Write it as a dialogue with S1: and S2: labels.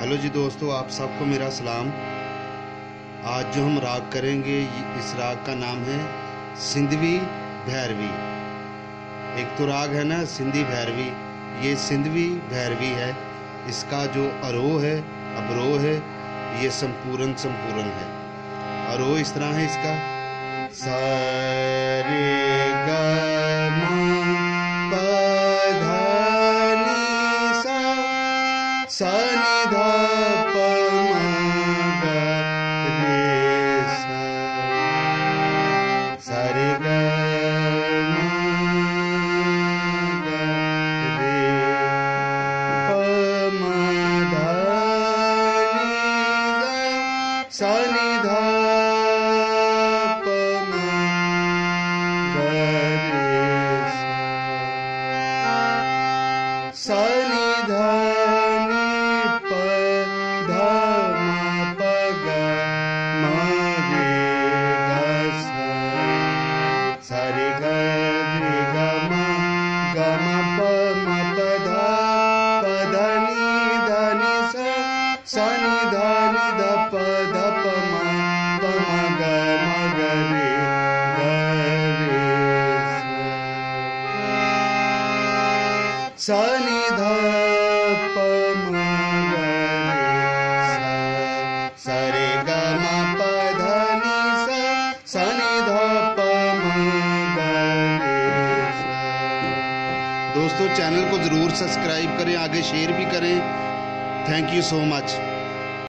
S1: Hello जी दोस्तों, आप सबको मेरा सलाम। आज जो हम राग करेंगे, इस राग का नाम है सिंधवी भैरवी। एक तो राग है ना सिंधी भैरवी, ये सिंधवी भैरवी है। इसका जो आरोह है, अवरोह है, ये संपूर्ण है। आरोह इस तरह है इसका सा रे ग म प ध नि सा नि ध प म ग रे सा सा रे ग म ग रे प म ध नि ध सा नि ध सा नि ध नि प ध म प ग म रे ग सा सा रे ग रे ग म प ध ध नि सा नि ध प म ग रे सा नि ध प म ग रे सा रे ग म प ध नि सा नि ध प म ग रे सा। दोस्तों, चैनल को ज़रूर सब्सक्राइब करें, आगे शेयर भी करें। Thank you so much.